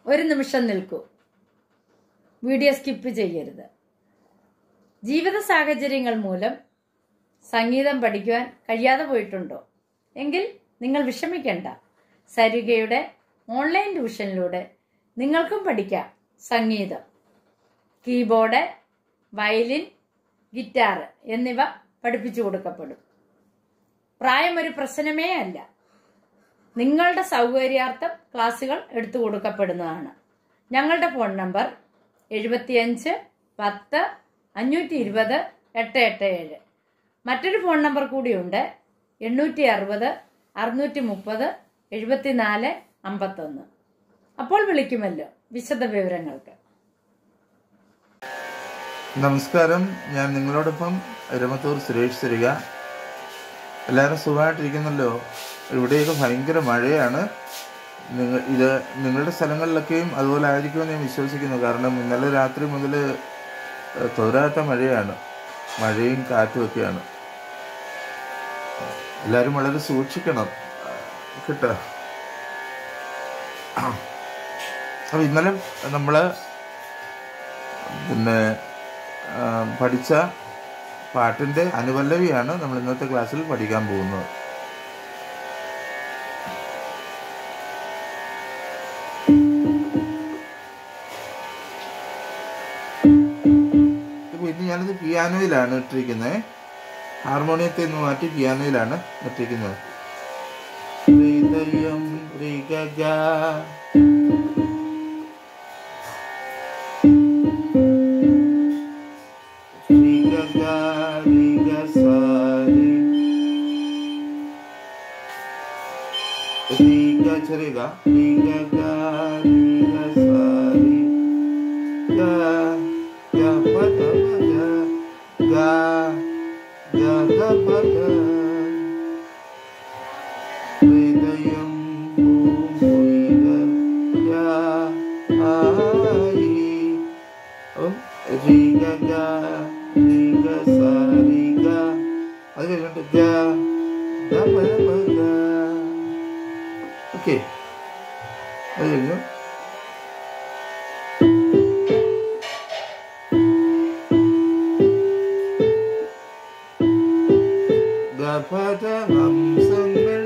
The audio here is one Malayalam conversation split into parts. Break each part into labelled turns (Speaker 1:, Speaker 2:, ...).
Speaker 1: ഒരു നിമിഷം നിൽക്കൂ. വീഡിയോ സ്കിപ്പ് ചെയ്യരുത്. ജീവിത സാഹചര്യങ്ങൾ മൂലം സംഗീതം പഠിക്കുവാൻ കഴിയാതെ പോയിട്ടുണ്ടോ? എങ്കിൽ നിങ്ങൾ വിഷമിക്കേണ്ട. സരിഗയുടെ ഓൺലൈൻ ട്യൂഷനിലൂടെ നിങ്ങൾക്കും പഠിക്കാം സംഗീതം. കീബോർഡ്, വയലിൻ, ഗിറ്റാർ എന്നിവ പഠിപ്പിച്ചു കൊടുക്കപ്പെടും. പ്രായം ഒരു പ്രശ്നമേ അല്ല. നിങ്ങളുടെ സൗകര്യാർത്ഥം ക്ലാസുകൾ എടുത്തു കൊടുക്കപ്പെടുന്നതാണ്. ഞങ്ങളുടെ ഫോൺ നമ്പർ 75 10 520 887. മറ്റൊരു ഫോൺ നമ്പർ കൂടിയുണ്ട്, 860 630 74 51. അപ്പോൾ വിളിക്കുമല്ലോ വിശദ വിവരങ്ങൾക്ക്.
Speaker 2: നമസ്കാരം, ഞാൻ നിങ്ങളോടൊപ്പം രമത്തൂർ സുരേഷ് സരിക. എല്ലാവരും സുഖമായിട്ടിരിക്കുന്നല്ലോ? ഇവിടെയൊക്കെ ഭയങ്കര മഴയാണ്. നിങ്ങളുടെ സ്ഥലങ്ങളിലൊക്കെയും അതുപോലെ ആയിരിക്കുമെന്ന് ഞാൻ വിശ്വസിക്കുന്നു. കാരണം ഇന്നലെ രാത്രി മുതൽ തോരാത്ത മഴയാണ്, മഴയും കാറ്റും ഒക്കെയാണ്. എല്ലാവരും വളരെ സൂക്ഷിക്കണം കേട്ടോ. അപ്പം ഇന്നലെ നമ്മൾ പഠിച്ച പാട്ടിൻ്റെ അനുപല്ലവിയാണ് നമ്മൾ ഇന്നത്തെ ക്ലാസ്സിൽ പഠിക്കാൻ പോകുന്നത്. ഇപ്പോൾ ഇന്ന് ഞാനിത് പിയാനോയിലാണ് ഇട്ടിരിക്കുന്നത്. ഹാർമോണിയത്തിൽ നിന്ന് മാറ്റി പിയാനോയിലാണ് ഇട്ടിരിക്കുന്നത്. ഹൃദയം രിഗഗ चलेगा रीगा गा रीगा सारी गा गा पद गा गा गा गा पद हृदयं भूमिगा या आई ओ रीगा गा रीगा सारी गा അത് കഴിഞ്ഞിട്ട് गा गा पद गा. ഓക്കെ, അത് കഴിഞ്ഞു. ഗപദ ഹംസങ്ങൾ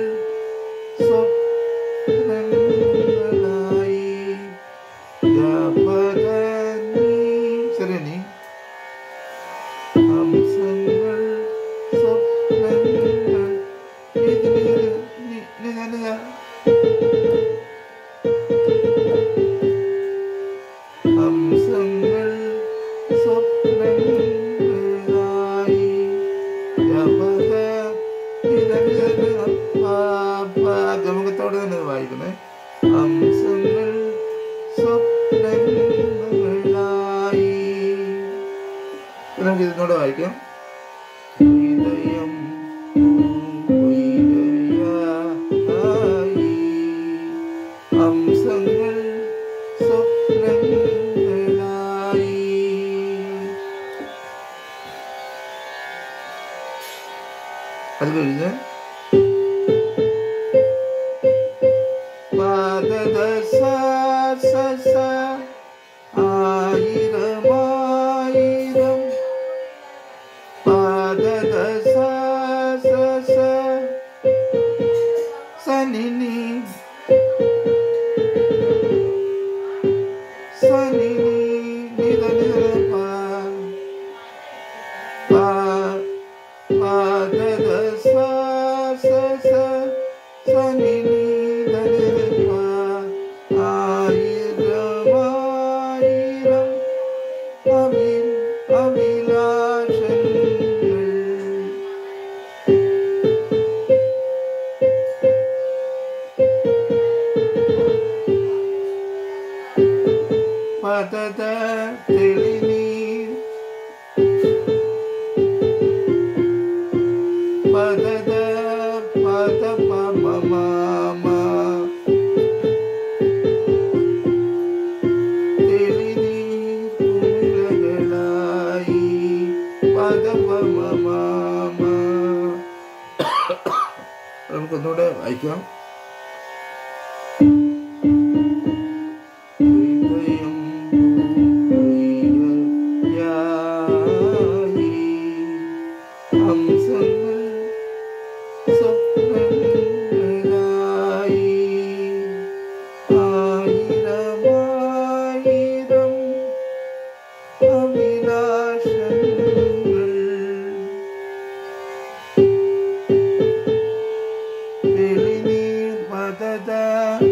Speaker 2: സ്വപ്നങ്ങളായി ഗപദ നീ ശരി നീ ഹംസങ്ങൾ സ്വപ്നങ്ങൾ ഹംസങ്ങൾ സ്വപ്നങ്ങളായി ഗപദ ഗമകത്തോടെ തന്നെ വായിക്കണേ. ഹംസങ്ങൾ സ്വപ്നങ്ങളായി. നമുക്ക് ഇതിനോട് വായിക്കാം. ഹൃദയം ഹംസങ്ങൾ സ്വപ്നങ്ങളായി. അത് കഴിഞ്ഞ് ആയിരമായിരം സനിനി സനിനി നിധ നിധ പാദ സനിനി ധനിധ ആയിരമായിരം അഭിലാഷങ്ങൾ പദത തെളിനീർ പദത പദ പമ തെളിനീർ കുമിളകളായി പദ പമ. നമുക്കൊന്നുകൂടെ വായിക്കാം. ta ta